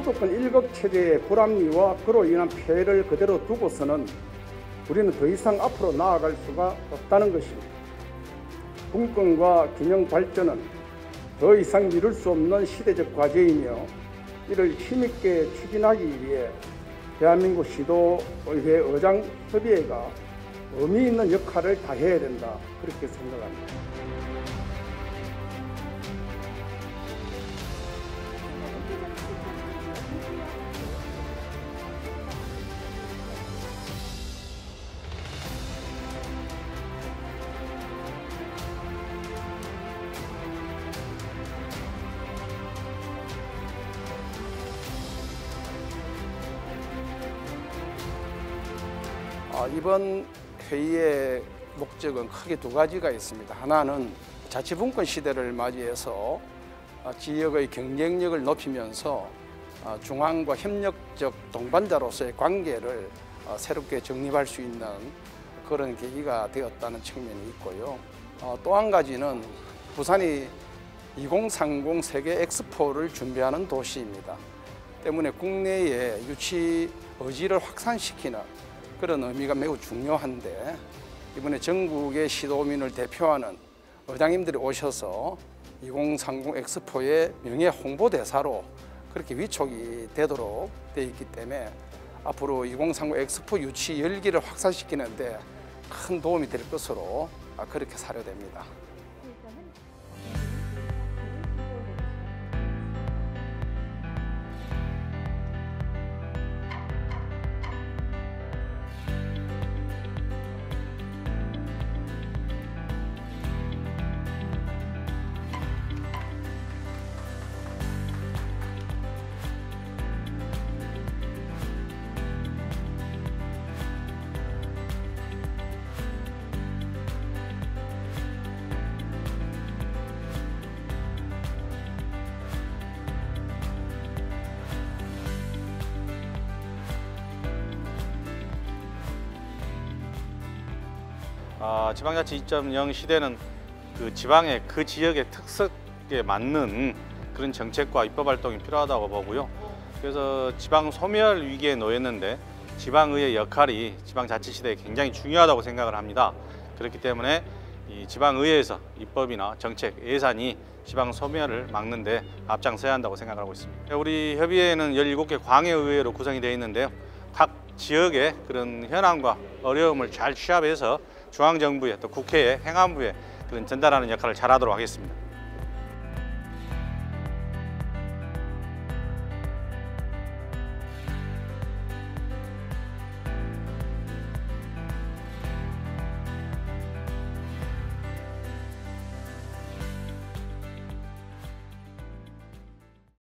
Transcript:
수도권 일극 체제의 불합리와 그로 인한 폐해를 그대로 두고서는 우리는 더 이상 앞으로 나아갈 수가 없다는 것입니다. 분권과 균형 발전은 더 이상 미룰 수 없는 시대적 과제이며 이를 힘있게 추진하기 위해 대한민국 시도의회 의장협의회가 의미 있는 역할을 다해야 된다, 그렇게 생각합니다. 이번 회의의 목적은 크게 두 가지가 있습니다. 하나는 자치분권 시대를 맞이해서 지역의 경쟁력을 높이면서 중앙과 협력적 동반자로서의 관계를 새롭게 정립할 수 있는 그런 계기가 되었다는 측면이 있고요. 또 한 가지는 부산이 2030 세계 엑스포를 준비하는 도시입니다. 때문에 국내에 유치 의지를 확산시키는 그런 의미가 매우 중요한데, 이번에 전국의 시도민을 대표하는 의장님들이 오셔서 2030 엑스포의 명예 홍보대사로 그렇게 위촉이 되도록 되어 있기 때문에 앞으로 2030 엑스포 유치 열기를 확산시키는데 큰 도움이 될 것으로 그렇게 사료됩니다. 지방자치 2.0 시대는 그 지방의 그 지역의 특색에 맞는 그런 정책과 입법 활동이 필요하다고 보고요. 그래서 지방 소멸 위기에 놓였는데 지방의회 역할이 지방자치 시대에 굉장히 중요하다고 생각을 합니다. 그렇기 때문에 이 지방의회에서 입법이나 정책, 예산이 지방 소멸을 막는 데 앞장서야 한다고 생각하고 있습니다. 우리 협의회는 17개 광해의회로 구성이 되어 있는데요. 각 지역의 그런 현안과 어려움을 잘 취합해서 중앙정부에 또 국회에 행안부에 그런 전달하는 역할을 잘하도록 하겠습니다.